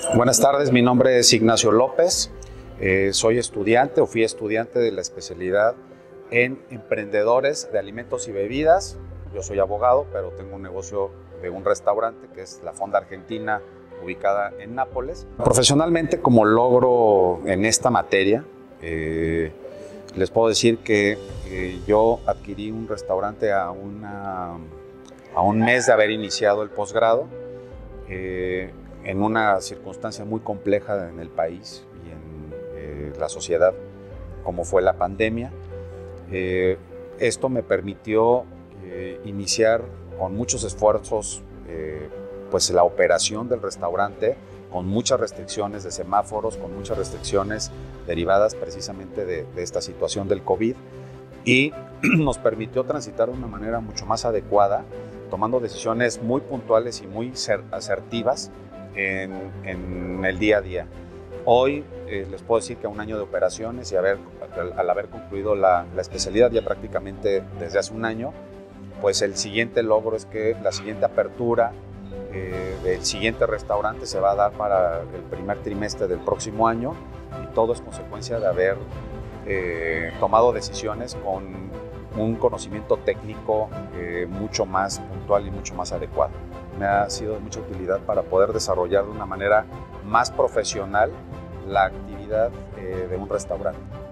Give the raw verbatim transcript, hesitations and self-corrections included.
Buenas tardes, mi nombre es Ignacio López, eh, soy estudiante o fui estudiante de la especialidad en emprendedores de alimentos y bebidas. Yo soy abogado, pero tengo un negocio de un restaurante que es la Fonda Argentina, ubicada en Nápoles. Profesionalmente, como logro en esta materia, eh, les puedo decir que eh, yo adquirí un restaurante a, una, a un mes de haber iniciado el posgrado, eh, en una circunstancia muy compleja en el país y en eh, la sociedad, como fue la pandemia. Eh, esto me permitió eh, iniciar con muchos esfuerzos eh, pues la operación del restaurante, con muchas restricciones de semáforos, con muchas restricciones derivadas precisamente de, de esta situación del COVID, y nos permitió transitar de una manera mucho más adecuada, tomando decisiones muy puntuales y muy asertivas en, en el día a día. Hoy eh, les puedo decir que a un año de operaciones y haber, al, al haber concluido la, la especialidad ya prácticamente desde hace un año, pues el siguiente logro es que la siguiente apertura eh, del siguiente restaurante se va a dar para el primer trimestre del próximo año, y todo es consecuencia de haber eh, tomado decisiones con un conocimiento técnico eh, mucho más puntual y mucho más adecuado. Me ha sido de mucha utilidad para poder desarrollar de una manera más profesional la actividad eh, de un restaurante.